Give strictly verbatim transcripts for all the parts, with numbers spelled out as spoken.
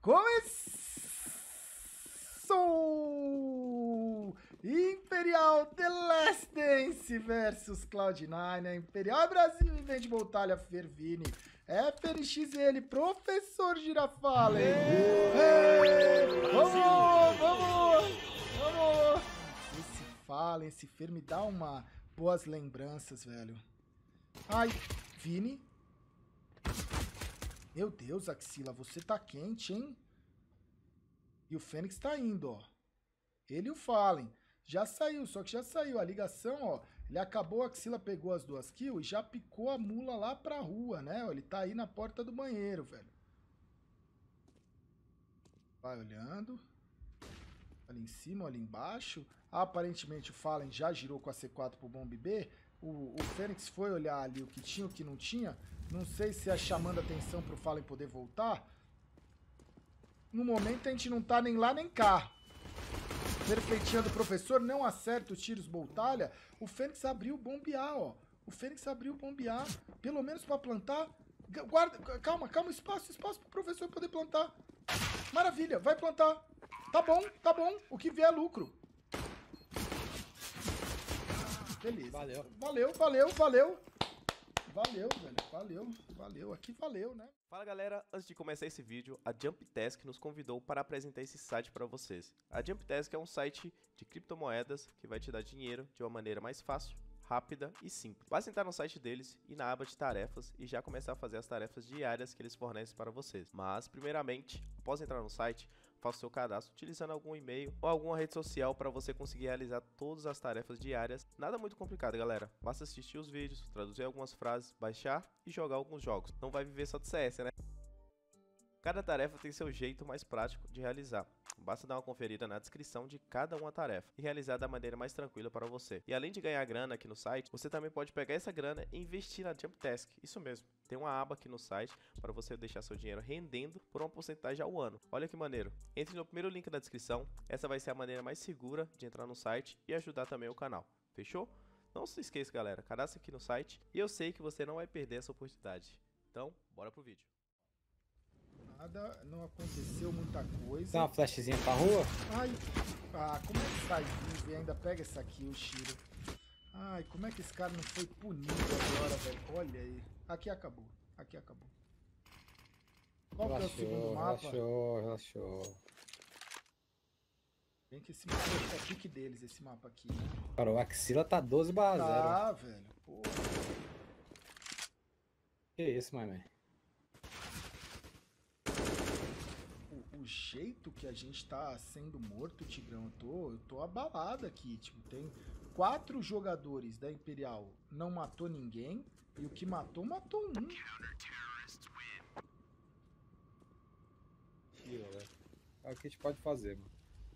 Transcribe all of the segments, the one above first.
Começou! Imperial The Last Dance versus Cloud nine. A Imperial é Brasil e vem de Voltalha Fervini. F N X ele, Professor Girafales. Vamos, vamos, vamos. Esse Fallen, esse Fer me dá uma boas lembranças, velho. Ai, Vini. Meu Deus, Axila, você tá quente, hein? E o Fênix tá indo, ó. Ele e o Fallen. Já saiu, só que já saiu. A ligação, ó. Ele acabou, a Axila pegou as duas kills e já picou a mula lá pra rua, né? Ele tá aí na porta do banheiro, velho. Vai olhando. Ali em cima, ali embaixo. Aparentemente o Fallen já girou com a C quatro pro Bomb B. O, o Fênix foi olhar ali o que tinha, o que não tinha. Não sei se é chamando a atenção pro Fallen poder voltar. No momento a gente não tá nem lá nem cá. Perfeitinha do professor, não acerta os tiros Voltalha. O Fênix abriu o bombear, ó. O Fênix abriu o bombear. Pelo menos pra plantar. Guarda, calma, calma, espaço, espaço pro professor poder plantar. Maravilha, vai plantar. Tá bom, tá bom. O que vier é lucro. Beleza. Valeu. Valeu, valeu, valeu. Valeu, velho. Valeu, valeu. Aqui valeu, né? Fala galera, antes de começar esse vídeo, a JumpTask nos convidou para apresentar esse site para vocês. A JumpTask é um site de criptomoedas que vai te dar dinheiro de uma maneira mais fácil, rápida e simples. Basta entrar no site deles e na aba de tarefas e já começar a fazer as tarefas diárias que eles fornecem para vocês. Mas, primeiramente, após entrar no site, faça o seu cadastro utilizando algum e-mail ou alguma rede social para você conseguir realizar todas as tarefas diárias. Nada muito complicado, galera. Basta assistir os vídeos, traduzir algumas frases, baixar e jogar alguns jogos. Não vai viver só de C S, né? Cada tarefa tem seu jeito mais prático de realizar. Basta dar uma conferida na descrição de cada uma tarefa e realizar da maneira mais tranquila para você. E além de ganhar grana aqui no site, você também pode pegar essa grana e investir na JumpTask. Isso mesmo, tem uma aba aqui no site para você deixar seu dinheiro rendendo por uma porcentagem ao ano. Olha que maneiro. Entre no primeiro link da descrição, essa vai ser a maneira mais segura de entrar no site e ajudar também o canal. Fechou? Não se esqueça, galera, cadastre aqui no site e eu sei que você não vai perder essa oportunidade. Então, bora pro vídeo. Nada, não aconteceu muita coisa. Dá uma flashzinha pra rua? Ai, ah, como é que sai vivo e ainda pega essa aqui, o Shiro? Ai, como é que esse cara não foi punido agora, velho? Olha aí. Aqui acabou, aqui acabou. Qual Relaxou, que é o segundo mapa? Relaxou, relaxou. Bem que esse mapa é pique deles, esse mapa aqui, né? Cara, o Axila tá doze barra zero. Tá, velho. Porra. Que isso, my man? O jeito que a gente tá sendo morto, Tigrão, eu tô, eu tô abalado aqui. Tipo, tem quatro jogadores da Imperial, não matou ninguém, e o que matou, matou um. É o que a gente pode fazer, mano.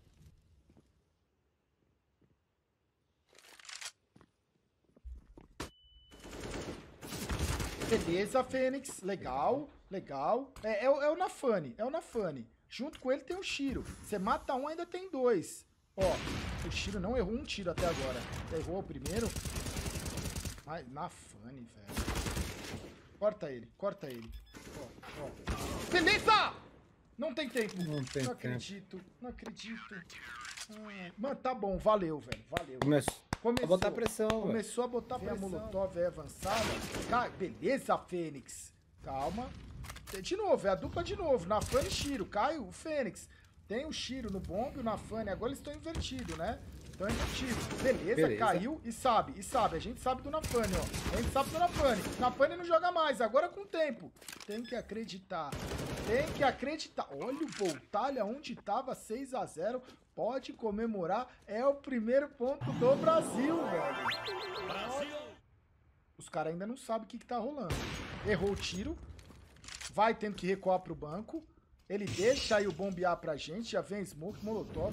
Beleza, Fênix. Legal, legal. É, é, o- é o Nafane, é o Nafane. Junto com ele tem o Shiro. Você mata um, ainda tem dois. Ó, o Shiro não errou um tiro até agora. Errou o primeiro. Ai, Nafane, velho. Corta ele, corta ele. Ó, ó. Beleza! Não tem tempo. Não tem não tempo. acredito, não acredito. Ai, mano, tá bom, valeu, velho, valeu. Começou Começou a botar pressão, velho. Começou a botar pressão. A Molotov é avançada. Cara, beleza, Fênix. Calma. De novo, é a dupla de novo. Nafane e Shiro. Caio, o Fênix. Tem o Shiro no bombe e o Nafane. Agora eles estão invertidos, né? Estão invertidos. Beleza, Beleza, caiu e sabe, e sabe. A gente sabe do Nafane, ó. A gente sabe do Nafane. Nafane não joga mais, agora com o tempo. Tem que acreditar. Tem que acreditar. Olha o Voltalha onde tava seis a zero. Pode comemorar. É o primeiro ponto do Brasil, velho. Brasil. Os caras ainda não sabem o que, que tá rolando. Errou o tiro. Vai tendo que recuar pro banco. Ele deixa aí o bombear pra gente. Já vem Smoke, Molotov.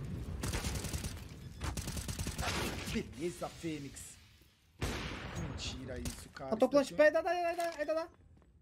Beleza, Fênix. Mentira isso, cara. Eu tô Isso plantando daqui- pé, ainda dá, ainda dá, ainda dá.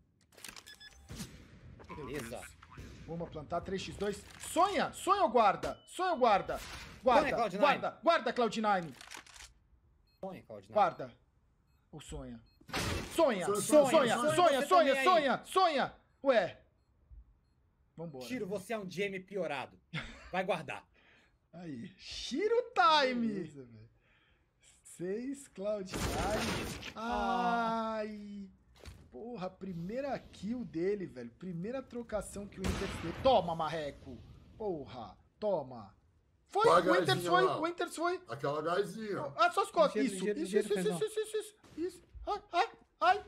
Beleza. Vamos plantar três por dois. Sonha! Sonha ou guarda? Sonha ou guarda? Guarda, Sonha, Cloud nine. guarda, guarda, Cloud nine. Sonha, Claudinho. Guarda. Ou sonha? Sonha, sonha, Sonha, sonha, sonha, sonha, você sonha, também sonha, sonha. Ué. Vambora. Shiro, você é um Jamie piorado. Vai guardar. Aí. Shiro Time! Beleza, velho. seis, Cloud nine. Ai. Porra, primeira kill dele, velho. Primeira trocação que o Inter fez. Toma, marreco. Porra, toma. Foi, Qual a o Inter gásinha foi, lá? o Inter foi. Aquela gásinha. Ah, só as costas. Ligeiro, Isso, ligeiro, isso, ligeiro, isso, perdão. isso, isso, isso, isso, isso. Ai, ai, ai.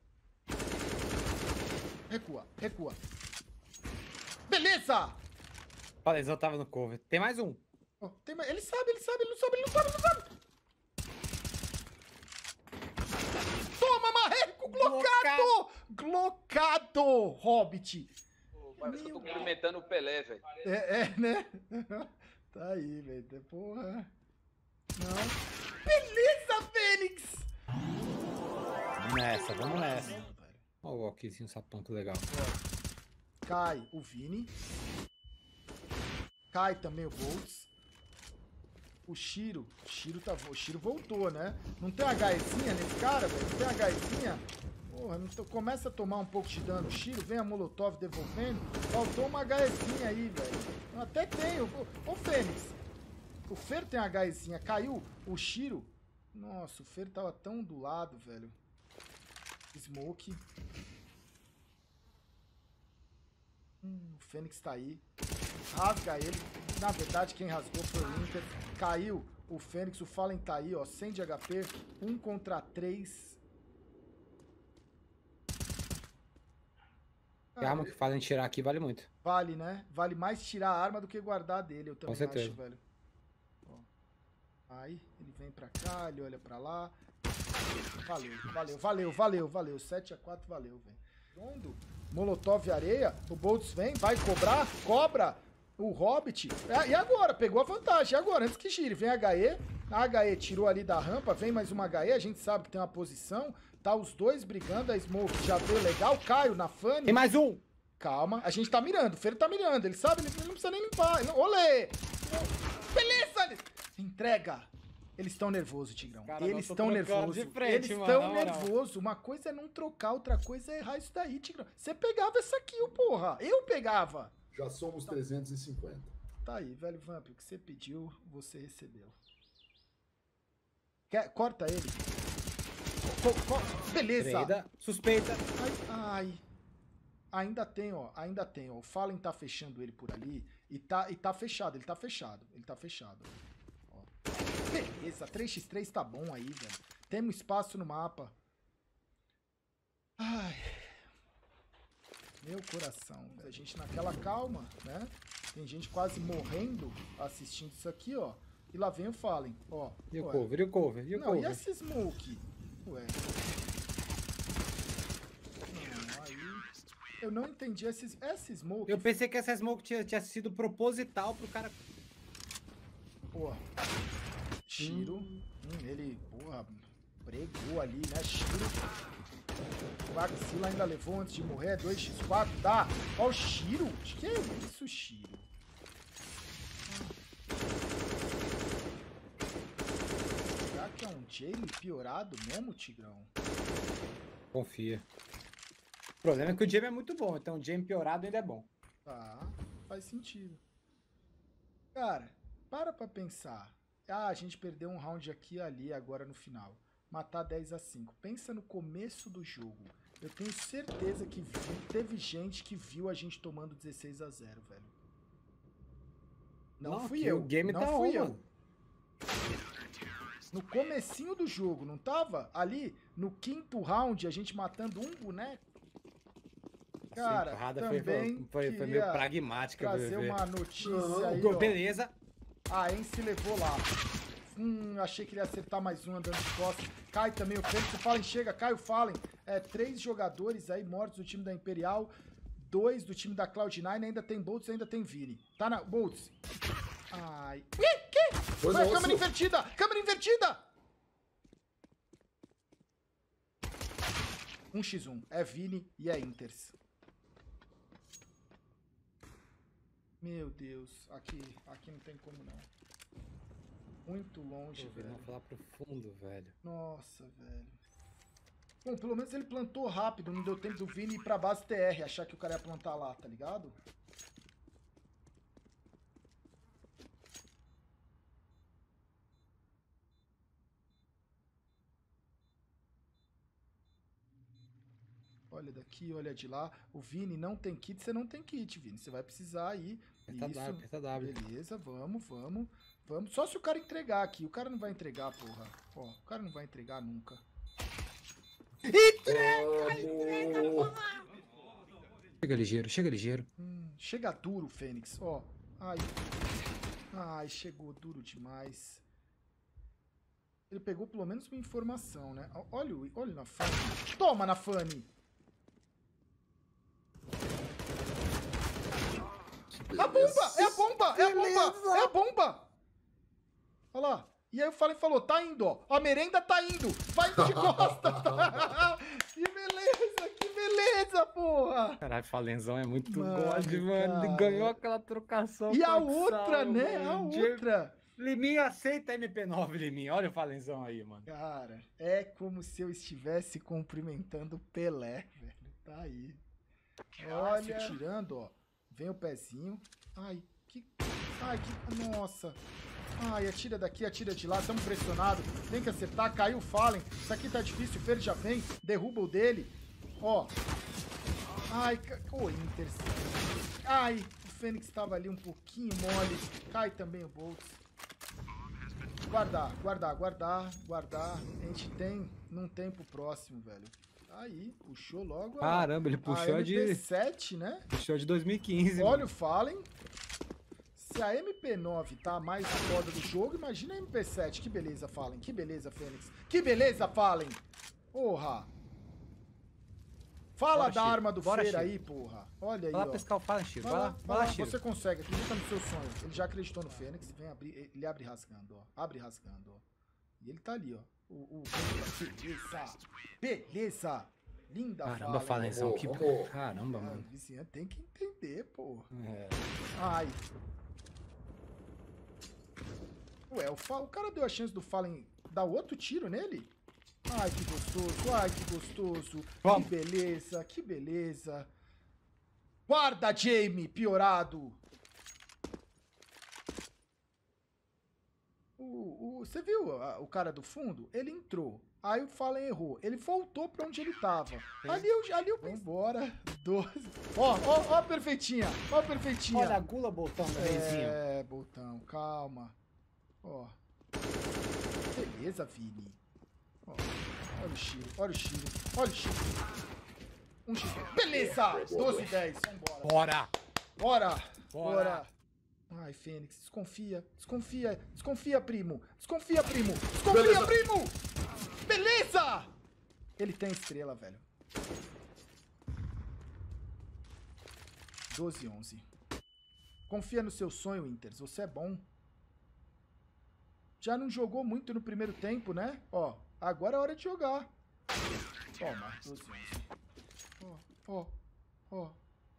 Recua, recua. Beleza! Palesão tava no cover. Tem mais um. Oh, tem mais... Ele sabe, ele sabe, ele não sabe, ele não sabe, ele não sabe. Toma, marreco, glocado! Glocado, Hobbit. Parece que eu tô Meu... cumprimentando o Pelé, velho. É, é, né? Tá aí, velho. Porra. Não. Beleza, Fênix! Vamos nessa, vamos nessa. Não, velho. Olha o walkzinho sapão, que legal. Cai o Vini. Cai também o Boltz. O Shiro. O Shiro, tá... o Shiro voltou, né? Não tem HEzinha nesse cara, velho? Não tem HEzinha? Porra, não tô... começa a tomar um pouco de dano. O Shiro, vem a Molotov devolvendo. Faltou uma HEzinha aí, velho. Até tem. Ô, ô Fênix. O Fer tem HEzinha. Caiu o Shiro. Nossa, o Fer tava tão do lado, velho. Smoke. Hum, o Fênix tá aí. Rasga ele. Na verdade, quem rasgou foi o Inter. Caiu o Fênix. O Fallen tá aí, ó. cem de H P. um contra três. A arma que fazem tirar aqui vale muito. Vale, né? Vale mais tirar a arma do que guardar dele. Eu também Com certeza. acho, velho. Ó. Aí, ele vem pra cá, ele olha pra lá. Valeu, valeu, valeu, valeu, valeu. sete a quatro, valeu, velho. Rondo, Molotov e areia. O Boltz vem, vai cobrar, cobra o Hobbit. É, e agora? Pegou a vantagem. E agora? Antes que gire, vem a H E. A H E tirou ali da rampa, vem mais uma H E. A gente sabe que tem uma posição. Tá os dois brigando. A Smoke já veio legal. Caio na Fanny. Tem mais um! Calma, a gente tá mirando. O Fer tá mirando. Ele sabe, ele não precisa nem limpar. Ele não... Olê! Beleza! Entrega! Eles estão nervosos, Tigrão. Cara, Eles não, tô estão trocando nervosos. de frente, Eles mano, estão na moral. nervosos. Uma coisa é não trocar, outra coisa é errar isso daí, Tigrão. Você pegava essa kill, porra. Eu pegava. Já somos trezentos e cinquenta. Tá aí, velho Vamp. O que você pediu, você recebeu. Quer... Corta ele. Co co Beleza. Freida, suspeita. Ai, ai. Ainda tem, ó. Ainda tem, ó. O Fallen tá fechando ele por ali. E tá, e tá fechado. Ele tá fechado. Ele tá fechado. Ó. Beleza. três contra três tá bom aí, velho. Temos espaço no mapa. Ai. Meu coração. A gente naquela calma, né? Tem gente quase morrendo assistindo isso aqui, ó. E lá vem o Fallen, ó. E o Ué. cover, e o cover, e o Não, cover. e essa Smoke? Ué. Não, aí... Eu não entendi essa, essa Smoke. Eu pensei que essa smoke tinha, tinha sido proposital pro cara... Porra. Shiro. Hum. Hum, ele, porra, pregou ali, né? Shiro. O Axila ainda levou antes de morrer. dois contra quatro, dá. Ó o Shiro. Que é isso, Shiro? Será que é um Jamie piorado mesmo, Tigrão? Confia. O problema é que o Jamie é muito bom, então o Jamie piorado ainda é bom. Tá, faz sentido. Cara, para pra pensar. Ah, a gente perdeu um round aqui e ali agora no final. Matar dez a cinco. Pensa no começo do jogo. Eu tenho certeza que vi, teve gente que viu a gente tomando dezesseis a zero, velho. Não, Não, fui aqui eu. o game não tá fui on, eu. mano. No comecinho do jogo, não tava? Ali, no quinto round, a gente matando um boneco. Cara, Essa empurrada também foi, foi, foi meio queria pragmática. trazer bebê. uma notícia Não, aí, Gol, ó. beleza. A Ence levou lá. Hum, achei que ele ia acertar mais um andando de costas. Cai também o Fênix. O Fallen chega, cai o Fallen. É, três jogadores aí mortos do time da Imperial. Dois do time da Cloud nine. Ainda tem Boltz, ainda tem Vini. Tá na... Boltz. Ai. Ih, que? Pois Foi a não, câmera seu- invertida. Câmera invertida. um contra um. É Vini e é Inters. Meu Deus. Aqui, aqui não tem como não. Muito longe, Pô, velho. vamos lá pro fundo, velho. Nossa, velho. Bom, pelo menos ele plantou rápido. Não deu tempo do Vini ir pra base T R. Achar que o cara ia plantar lá, tá ligado? Olha daqui, olha de lá. O Vini não tem kit, você não tem kit, Vini. Você vai precisar aí. Aperta Isso. W, aperta W. Beleza, vamos, vamos. Vamos. Só se o cara entregar aqui. O cara não vai entregar, porra. Ó, o cara não vai entregar nunca. Entrega! Entrega, porra! Chega ligeiro, chega ligeiro. Hum, chega duro, Fênix. Ó. Ai. Ai, chegou duro demais. Ele pegou pelo menos uma informação, né? Olha, olha na Fanny. Toma na Fanny! A bomba! É a bomba! É a bomba! É a bomba! Olha lá. E aí o Fallen falou, tá indo, ó. A merenda tá indo. Vai de costas. Tá? Que beleza, que beleza, porra. Caralho, Falenzão é muito Mano, god, mano. Ele cara. ganhou aquela trocação. E a com outra, Axal, né? mano. A outra. Liminho aceita M P nove, Liminho. Olha o Falenzão aí, mano. Cara, é como se eu estivesse cumprimentando Pelé, velho. Tá aí. Olha, tirando, ó. Vem o pezinho. Ai, que... Ai, que... Nossa. Ai, atira daqui, atira de lá. Estamos pressionados. Tem que acertar. Caiu o Fallen. Isso aqui tá difícil. O Fer já vem. Derruba o dele. Ó. Ai, ca... Ô, Inter. Ai, o Fênix tava ali um pouquinho mole. Cai também o Boltz. Guardar, guardar, guardar, guardar. A gente tem num tempo próximo, velho. Aí, puxou logo a... Caramba, ele puxou a de... M P sete, né? Puxou de dois mil e quinze. Olha mano. o Fallen. Se a M P nove tá a mais foda do jogo, imagina a M P sete. Que beleza, Fallen. Que beleza, Fênix. Que beleza, Fallen. Porra. Fala Bora, da Chiro. arma do Bora, Feira Chiro. aí, porra. Olha aí, Vai lá ó. pescar o Fallen, Chiro. Vai Vai lá, lá, vai vai lá, lá, Chiro. você consegue, acredita no seu sonho. Ele já acreditou no Fênix, vem abrir, ele abre rasgando, ó. Abre rasgando, ó. E ele tá ali, ó. O, o... Beleza! Beleza! Linda, Caramba, Fallen. Falenzão. Que... Vamos. Caramba, Ah, mano. o vizinho tem que entender, pô. É. Ai. Ué, o, Fa... o cara deu a chance do Fallen dar outro tiro nele? Ai, que gostoso, ai, que gostoso. Vamos. Que beleza, que beleza. Guarda, Jamie, piorado. O, o, você viu a- o cara do fundo? Ele entrou. Aí o Fallen errou. Ele voltou pra onde ele tava. Ali eu, ali eu pensei. Vambora. doze. Ó, ó, ó a perfeitinha. Ó a perfeitinha. Olha a gula botão do reizinho. É, botão, calma. Ó. Beleza, Vini. Ó, olha o Chiro, olha o Chiro, olha o Chiro. Um Chiro. Beleza! doze e dez, vambora. Bora! Bora! Bora. Bora! Ai, Fênix, desconfia, desconfia, desconfia, primo. Desconfia, primo. Desconfia, Beleza. primo! Beleza! Ele tem estrela, velho. doze e onze. Confia no seu sonho, Inters. Você é bom. Já não jogou muito no primeiro tempo, né? Ó, agora é hora de jogar. Toma, doze e onze. Ó, ó, ó.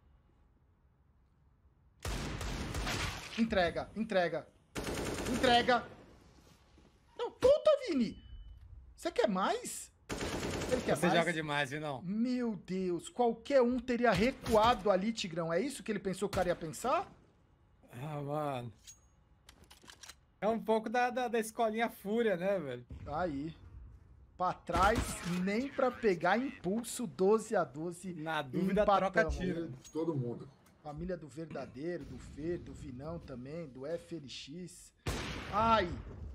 Entrega, entrega. Entrega. Não, puta, Vini. Você quer mais? Ele quer Você mais? joga demais, viu, não? Meu Deus, qualquer um teria recuado ali, Tigrão. É isso que ele pensou que o cara ia pensar? Ah, mano. É um pouco da, da, da escolinha Fúria, né, velho? Aí. Pra trás, nem pra pegar impulso, doze a doze. Na dúvida, empatamos. troca tiro. Todo mundo. Família do Verdadeiro, do Fer, do Vinão também, do F L X. Ai!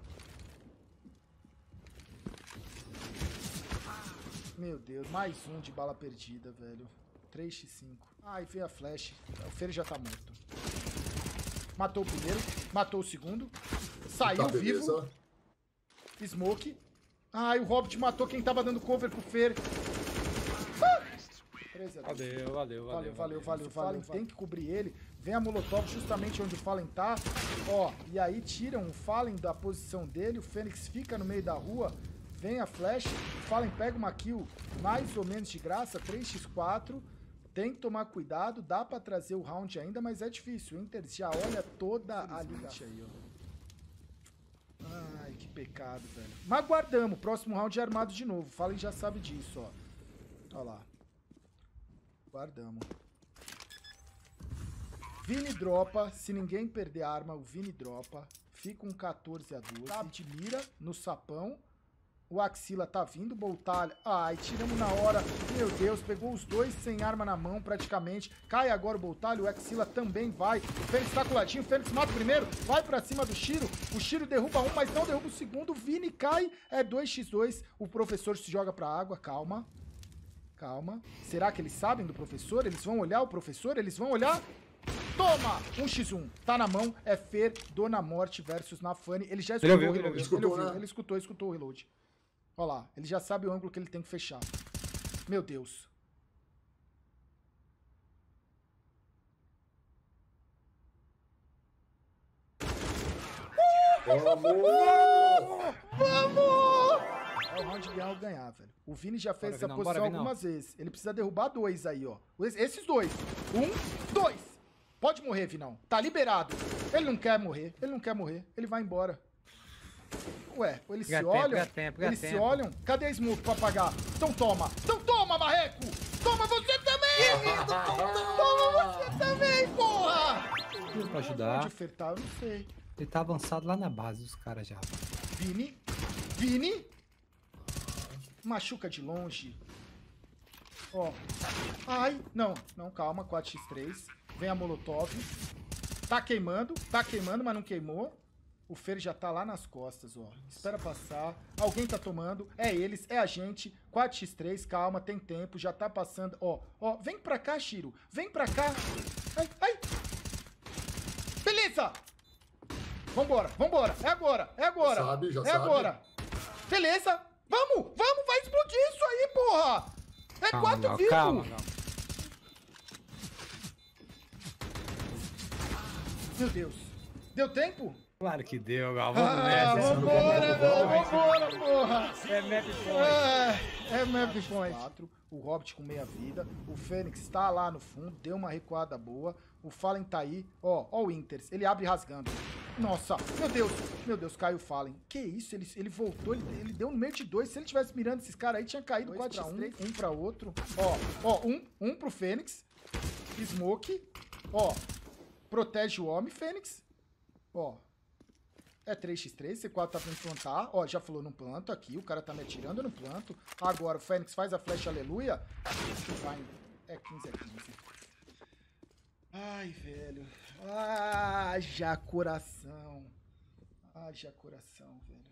Meu Deus, mais um de bala perdida, velho. três por cinco. Ai, veio a flash. O Fer já tá morto. Matou o primeiro, matou o segundo. Saiu Tá, vivo. beleza. Smoke. Ai, o Hobbit matou quem tava dando cover pro Fer. treze a doze. Valeu, valeu, Valeu, valeu. valeu, valeu. O Fallen tem que cobrir ele. Vem a Molotov justamente onde o Fallen tá. Ó, e aí tiram o Fallen da posição dele. O Fênix fica no meio da rua. Vem a flash. O Fallen pega uma kill mais ou menos de graça. três por quatro. Tem que tomar cuidado. Dá pra trazer o round ainda, mas é difícil. O Inter já olha toda a liga aí, ó. Ai, que pecado, velho. Mas guardamos. Próximo round é armado de novo. O Fallen já sabe disso, ó. Ó lá. Guardamos. Vini dropa. Se ninguém perder a arma, o Vini dropa. Fica um quatorze a doze. De mira no sapão. O Axila tá vindo, Boltalho. Ai, tiramos na hora. Meu Deus, pegou os dois sem arma na mão, praticamente. Cai agora o Boltalho, o Axila também vai. O Fênix tá coladinho, o Fênix mata o primeiro. Vai pra cima do Shiro. O Shiro derruba um, mas não derruba o segundo. O Vini cai. É dois contra dois. O professor se joga pra água. Calma. Calma. Será que eles sabem do professor? Eles vão olhar o professor? Eles vão olhar? Toma! um contra um. Tá na mão. É Fer, Dona Morte versus Nafane. Ele já escutou Ele ouviu, o ele reload. ouviu. Ele ouviu, Escutou, né? ele escutou, escutou o reload. Olha lá. Ele já sabe o ângulo que ele tem que fechar. Meu Deus. Vamos! Vamos! É o round de ganhar ou ganhar, velho. O Vini já fez Bora, essa Vinão, posição bora, Vinão. algumas vezes. Ele precisa derrubar dois aí, ó. Es- Esses dois. Um, dois. Pode morrer, Vinão. Tá liberado. Ele não quer morrer. Ele não quer morrer. Ele vai embora. Ué, eles Ganha se tempo, olham. ganha tempo, ganha eles se tempo. olham. Cadê a Smoke pra apagar? Então toma. Então toma, Marreco. Toma você também, Toma você também, porra. Pra ajudar. Pode ofertar, eu não sei. Ele tá avançado lá na base dos caras já. Vini. Vini. Machuca de longe. Ó. Ai. Não, não, calma. quatro por três. Vem a Molotov. Tá queimando. Tá queimando, mas não queimou. O Fer já tá lá nas costas, ó. Espera passar. Alguém tá tomando. É eles, é a gente. quatro por três, calma, tem tempo. Já tá passando. Ó, ó. Vem pra cá, Shiro. Vem pra cá. Ai, ai. Beleza. Vambora, vambora. É agora, é agora. Sabe, já é sabe. agora. Beleza. Vamos, vamos, vai explodir isso aí, porra. É Calma, quatro Gal, vivos. calma, Gal. Meu Deus. Deu tempo? Claro que deu, Gal. Vamos Ah, nessa. vambora, vambora, porra. É map point. É, é map point. quatro, o Hobbit com meia vida. O Fênix está lá no fundo, deu uma recuada boa. O Fallen tá aí. Ó, ó o Inters. Ele abre rasgando. Nossa, meu Deus. Meu Deus, caiu o Fallen. Que isso? Ele, ele voltou, ele, ele deu no meio de dois. Se ele tivesse mirando esses caras aí, tinha caído quatro por um. Um pra outro. Ó, ó, um. Um pro Fênix. Smoke. Ó, protege o homem, Fênix. Ó. É três por três, C quatro tá pra implantar. Ó, já falou no planto aqui. O cara tá me atirando no planto. Agora o Fênix faz a flecha, aleluia. Vai. É quinze a quinze. Ai, velho. Haja coração. Haja coração, velho.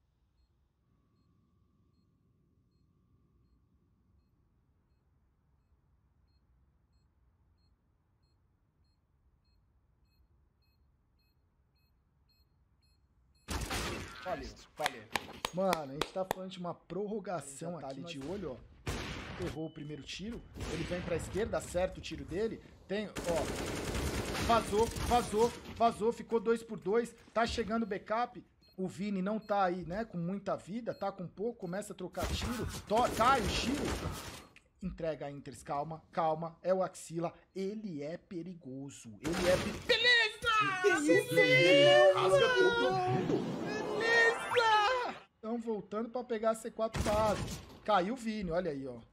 Valeu, valeu. Mano, a gente tá falando de uma prorrogação aqui de olho, ó. Errou o primeiro tiro. Ele vem pra esquerda, acerta o tiro dele. Tem, ó. Vazou, vazou, vazou. Ficou dois por dois. Tá chegando o backup. O Vini não tá aí, né? Com muita vida. Tá com pouco. Começa a trocar tiro. To cai o tiro. Entrega a Inters. Calma, calma. É o Axila. Ele é perigoso. Ele é... Be Beleza! Beleza! Rasga todo mundo. Beleza! Estão voltando pra pegar a C quatro base. Caiu o Vini, olha aí, ó.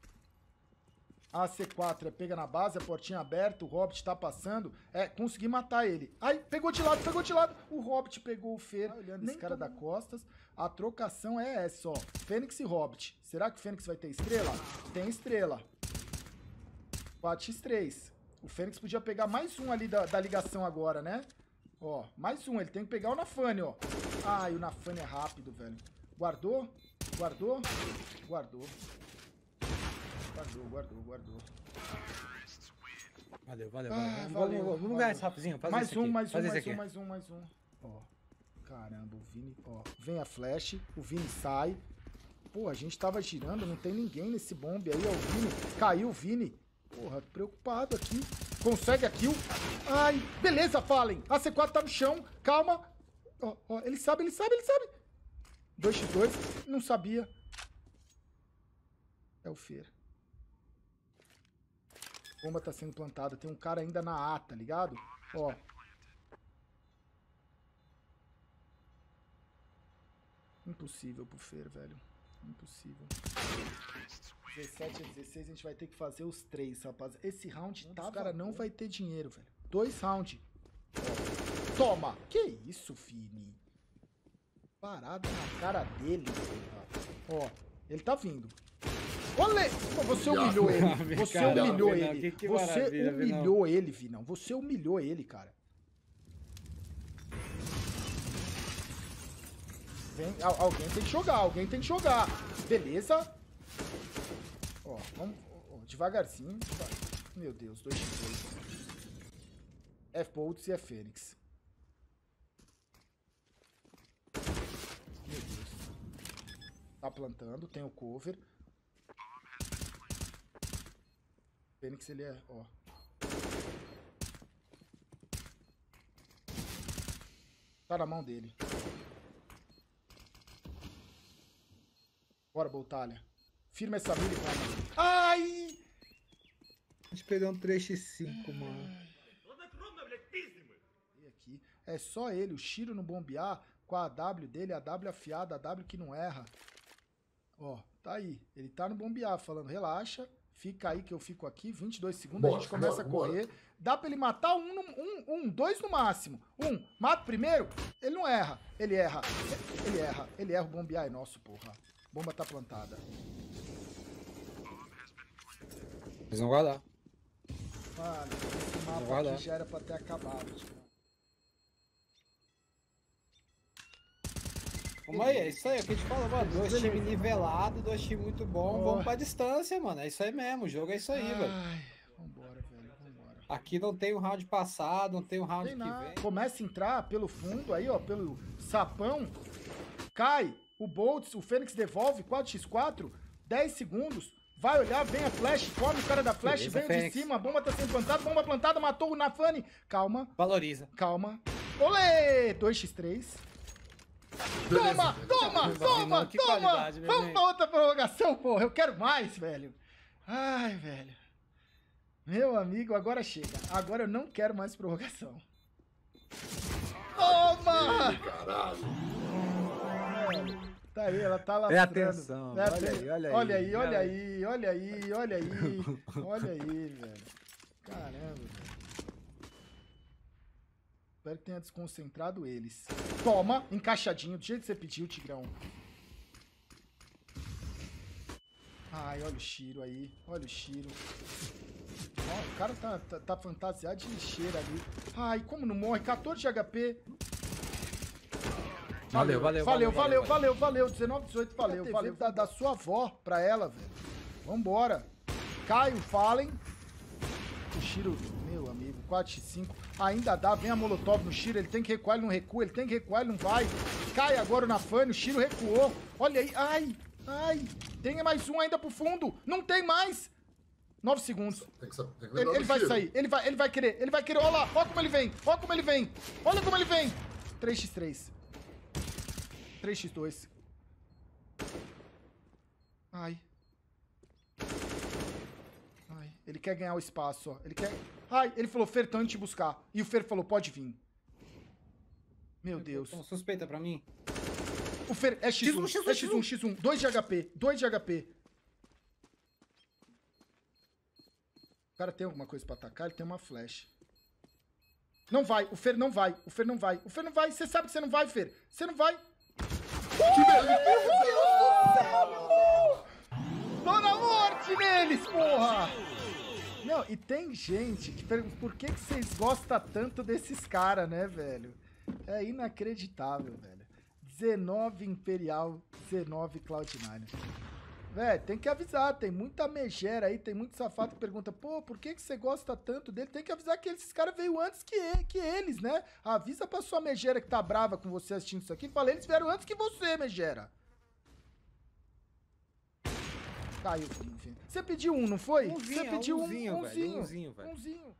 A C quatro é pega na base, a portinha aberta, o Hobbit tá passando. É, consegui matar ele. Ai, pegou de lado, pegou de lado. O Hobbit pegou o Fer, tá olhando esse cara da costas. A trocação é essa, ó. Fênix e Hobbit. Será que o Fênix vai ter estrela? Tem estrela. quatro por três. O Fênix podia pegar mais um ali da, da ligação agora, né? Ó, mais um. Ele tem que pegar o Nafane, ó. Ai, o Nafane é rápido, velho. Guardou? Guardou? Guardou. Guardou, guardou, guardou. Valeu, valeu, Ah, valeu. Vamos, valeu, vamos, vamos valeu. ganhar esse rapzinho. Faz Mais esse um, aqui, mais um, faz esse mais aqui. um, mais um, mais um. Ó, caramba, o Vini, ó. Vem a flash, o Vini sai. Pô, a gente tava girando, não tem ninguém nesse bombe aí, ó. O Vini, caiu o Vini. Porra, preocupado aqui. Consegue a kill. Ai, beleza, Fallen. A C quatro tá no chão, calma. Ó, ó, ele sabe, ele sabe, ele sabe. dois por dois, não sabia. É o Fer. Bomba tá sendo plantada. Tem um cara ainda na A, tá ligado? Ó. Impossível pro Fer, velho. Impossível. dezessete a dezesseis, a gente vai ter que fazer os três, rapaz. Esse round, tá, cara, não vai ter dinheiro, velho. Dois rounds. Ó. Toma! Que isso, Vini? Parada na cara dele. Ó, ele tá vindo. Olha! Você humilhou ele. Você Cara, humilhou Vinão, ele. que- que Você maravilha, humilhou ele, Vinão. Você humilhou ele, cara. Vem, al- alguém tem que jogar, alguém tem que jogar. Beleza. Ó, vamos ó, devagarzinho. Deva- Meu Deus, dois x dois. F-Bolts e F-Fênix. Meu Deus. Tá plantando, tem o cover. Fênix, ele é, ó. Tá na mão dele. Bora, Boltalha. Firma essa mira e vai. Ai! A gente perdeu um três x cinco, mano. E aqui. É só ele, o Shiro no bombear com a W dele, a W afiada, a W que não erra. Ó, tá aí. Ele tá no bombear, falando, relaxa, fica aí que eu fico aqui, vinte e dois segundos, Bora, a gente começa bora, a correr. Dá pra ele matar um, no- um, um, dois no máximo. Um, mata o primeiro, ele não erra. Ele erra, ele erra, ele erra o bombear, é nosso, porra. Bomba tá plantada. Eles vão guardar. Mano, esse mapa Vai lá. aqui já era pra ter acabado, tipo. Vamos aí, é isso aí, é o que a gente falou, mano. Dois times nivelados, dois times muito bons. Ó. Vamos pra distância, mano. É isso aí mesmo, o jogo é isso aí, velho. Ai, vambora, velho, vambora. Aqui não tem o round passado, não tem o round Tem que nada. vem. Começa a entrar pelo fundo aí, ó, pelo sapão. Cai o Boltz, o Fênix devolve quatro por quatro, dez segundos. Vai olhar, vem a flash, come o cara da flash, Beleza, veio de Fênix. cima, a bomba tá sendo plantada, bomba plantada, matou o Nafani. Calma, Valoriza. calma. Olê! dois por três. Toma, toma, Beleza. toma, Que toma! qualidade, meu Vamos bem. pra outra prorrogação, porra. Eu quero mais, velho. Ai, velho. Meu amigo, agora chega. Agora eu não quero mais prorrogação. Toma! Caralho. Velho, tá aí, ela tá lá. É atenção, olha aí, olha aí. Olha aí, olha Olha aí, olha aí, olha aí. Olha aí, velho. Caramba, velho. Espero que tenha desconcentrado eles. Toma, encaixadinho, do jeito que você pediu, Tigrão. Ai, olha o Shiro aí. Olha o Shiro. Ó, o cara tá, tá, tá fantasiado de lixeira ali. Ai, como não morre? quatorze de H P. Valeu, valeu, Valeu, valeu, valeu, valeu. dezenove, dezoito, valeu, valeu. Da, da sua avó pra ela, velho. Vambora. Caio, Fallen. O Shiro, meu amigo, quatro por cinco. Ainda dá, vem a Molotov no Shiro. Ele tem que recuar, ele não recua. Ele tem que recuar, ele não vai. Cai agora o Nafani, o Shiro recuou. Olha aí, ai, ai. Tem mais um ainda pro fundo. Não tem mais. nove segundos. Tem que, sa- tem que Ele, lembrar ele do vai tiro. sair, ele vai, ele vai querer, ele vai querer. Olha lá, olha como ele vem, olha como ele vem. Olha como ele vem. três por três. três por dois. Ai. Ai, ele quer ganhar o espaço, ó. Ele quer... Ai, ele falou, Fer, tô indo te buscar. E o Fer falou, pode vir. Meu Deus. Então, suspeita pra mim. O Fer é X um, X um, é X um, X um. dois de H P, dois de H P. O cara tem alguma coisa pra atacar, ele tem uma flash. Não vai, o Fer não vai, o Fer não vai, o Fer não vai. Você sabe que você não vai, Fer. Você não vai. Tô na morte neles, porra! Não, e tem gente que pergunta por que, que vocês gostam tanto desses caras, né, velho? É inacreditável, velho. dezenove Imperial, dezenove Cloud nine. Velho, tem que avisar, tem muita megera aí, tem muito safado que pergunta, pô, por que, que você gosta tanto dele? Tem que avisar que esses caras veio antes que, ele, que eles, né? Avisa pra sua megera que tá brava com você assistindo isso aqui, fala, eles vieram antes que você, megera. Caiu, enfim. Você pediu um, não foi? Umzinho, Você pediu umzinho, um, velho, umzinho. umzinho, velho. Umzinho.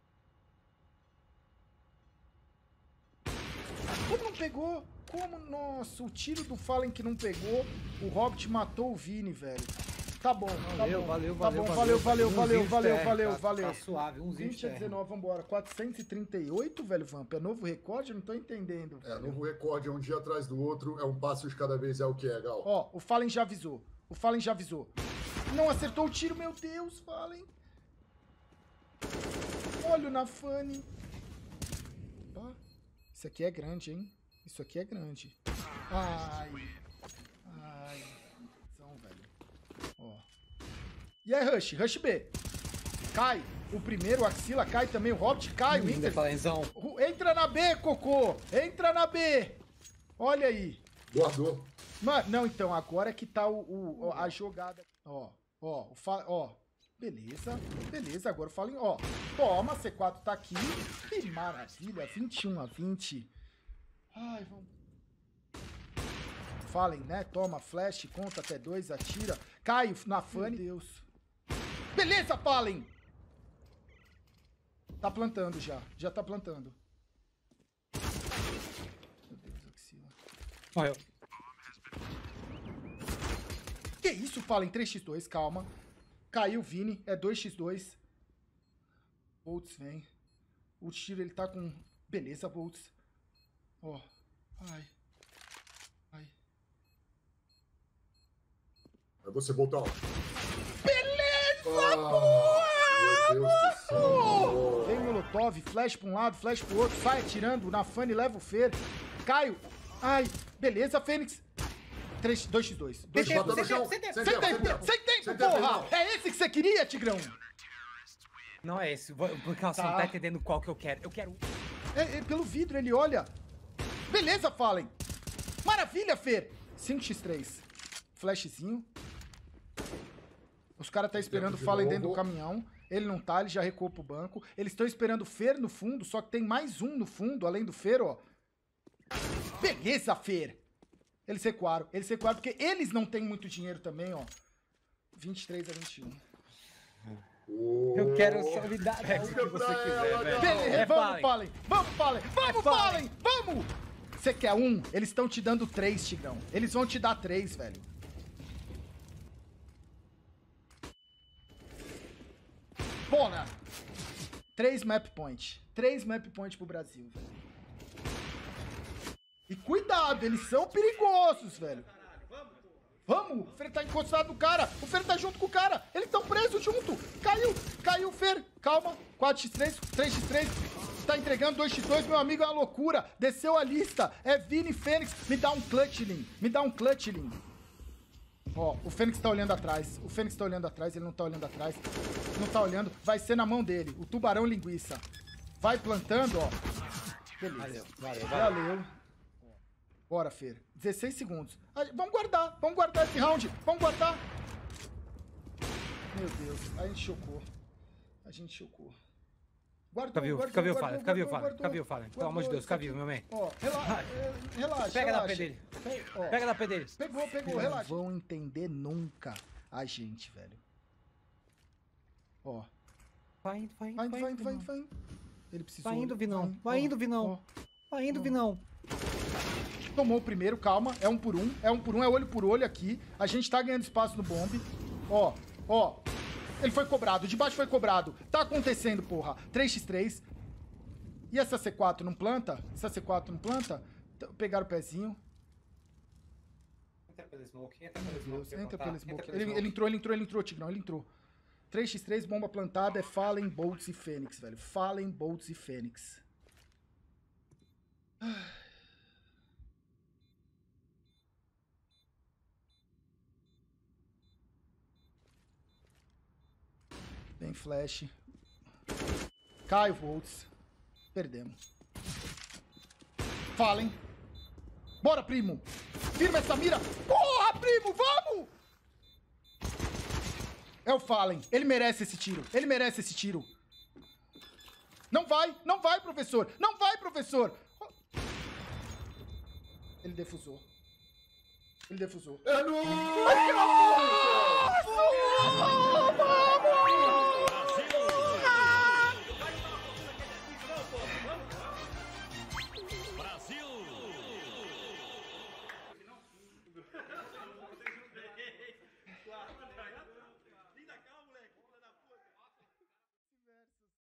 Como não pegou? Como? Nossa, o tiro do Fallen que não pegou. O Hobbit matou o Vini, velho. Tá bom, tá Valeu, bom. valeu, tá valeu, bom, valeu. valeu, valeu, valeu, Umzinho de valeu, terra, valeu, tá- valeu. Tá suave, umzinho de vinte a terra. dezenove, vambora. quatrocentos e trinta e oito, velho, Vamp. É novo recorde? Eu não tô entendendo. É, novo recorde, é um dia atrás do outro, é um passo de cada vez, é o que é, Gal. Ó, o Fallen já avisou. O Fallen já avisou. Não acertou o tiro, meu Deus, Fallen. Olha o Nafani. Opa. Isso aqui é grande, hein? Isso aqui é grande. Ai. Ai. São, velho. Ó. E é Rush. Rush B. Cai. O primeiro, o Axila, cai também. O Hobbit cai. O Inter. Entra na B, Cocô. Entra na B. Olha aí. Guardou. Mano, não, então, agora é que tá o, o- a jogada. Ó, ó, o fa- ó. Beleza, beleza, agora falem, ó. Toma, C quatro tá aqui. Que maravilha, vinte e um a vinte. Ai, vamos. Falem, né? Toma, flash, conta até dois, atira. Cai na Fanny. Meu Deus. Beleza, Fallen! Tá plantando já, já tá plantando. Meu Deus, Axila. Morreu. Que isso, Fallen? três por dois, calma. Caiu o Vini, é dois por dois. Boltz vem. O tiro, ele tá com... Beleza, Boltz. Ó. Ai. Ai. É você, Boltão. Beleza, Ah, meu Deus do céu. Vem Molotov, flash pra um lado, flash pro outro. Sai atirando, na Fanny leva o Fer. Caio. Ai. Beleza, Fênix. três, dois por dois. dois Sem por tempo, dois. sem tempo, Sem sem tempo, tempo, sem tempo, sem tempo, porra! É esse que você queria, Tigrão? Não é esse, vou- porque você Tá. não tá entendendo qual que eu quero. Eu quero. É, é pelo vidro, ele olha. Beleza, Fallen. Maravilha, Fer. cinco por três. Flashzinho. Os caras tá esperando o de Fallen novo. dentro do caminhão. Ele não tá, ele já recuou pro banco. Eles estão esperando o Fer no fundo, só que tem mais um no fundo, além do Fer, ó. Beleza, Fer. Eles recuaram. Eles recuaram porque eles não têm muito dinheiro também, ó. vinte e três a vinte e um. Eu quero solidariedade. É o que você quiser, velho. Beleza, É vamos, Fallen. Fallen. Vamos, Fallen. Vamos, É Fallen. Vamos. Você quer um? Eles estão te dando três, Tigrão. Eles vão te dar três, velho. Bona. Três map point. Três map point pro Brasil, velho. E cuidado, eles são perigosos, velho. Vamos! O Fer tá encostado no cara. O Fer tá junto com o cara. Eles estão presos junto. Caiu. Caiu o Fer. Calma. quatro por três. três por três. Tá entregando dois por dois. Meu amigo, é uma loucura. Desceu a lista. É Vini Fênix. Me dá um clutch, Lin. Me dá um clutch, Lin. Ó, o Fênix tá olhando atrás. O Fênix tá olhando atrás. Ele não tá olhando atrás. Não tá olhando. Vai ser na mão dele. O tubarão linguiça. Vai plantando, ó. Beleza. Valeu, valeu. Valeu. Bora, Fer. dezesseis segundos. Ah, vamos guardar. Vamos guardar esse round. Vamos guardar. Meu Deus. A gente chocou. A gente chocou. Guardou, Fica vivo, guardou, fica vivo, guardou, Fallen. Fica vivo, guardou, Fallen. Fica guardou. vivo, Fallen. Pelo amor de Guardou, Deus, fica isso vivo, meu man. Ó, relaxa. Relaxa. Pega na relaxa. P dele. Ó, Pega na P dele. Pegou, pegou, relaxa. Não vão entender nunca a gente, velho. Ó. Vai indo, vai indo, Vai indo, vai indo, vai Vinão. indo, vai indo. Ele precisou. Vai indo, Vinão. Ó, Vai indo, ó, Vinão. ó. Vai indo, Ó. Vinão. Tomou o primeiro, calma. É um por um. É um por um, é olho por olho aqui. A gente tá ganhando espaço no bombe. Ó, ó. Ele foi cobrado. De baixo foi cobrado. Tá acontecendo, porra. três por três. E essa C quatro não planta? Essa C quatro não planta? T- Pegaram o pezinho. Entra pelo smoke, entra pelo Deus, smoke. entra tá? pelo Entra smoke. pelo Ele, smoke. ele entrou, ele entrou, ele entrou, Tigrão. Ele entrou. três por três, bomba plantada. É Fallen, Boltz e Fênix, velho. Fallen, Boltz e Fênix. Tem flash. Cai o Volts. Perdemos. Fallen. Bora, primo. Firma essa mira. Porra, primo, vamos! É o Fallen. Ele merece esse tiro. Ele merece esse tiro. Não vai, não vai, professor. Não vai, professor. Ele defusou. Ele defusou. É nóis!